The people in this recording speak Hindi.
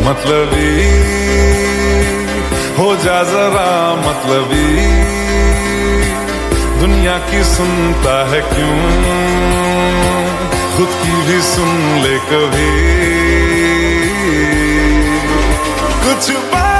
मतलबी हो जा जरा मतलबी, दुनिया की सुनता है क्यों, खुद की भी सुन ले कभी। कुछ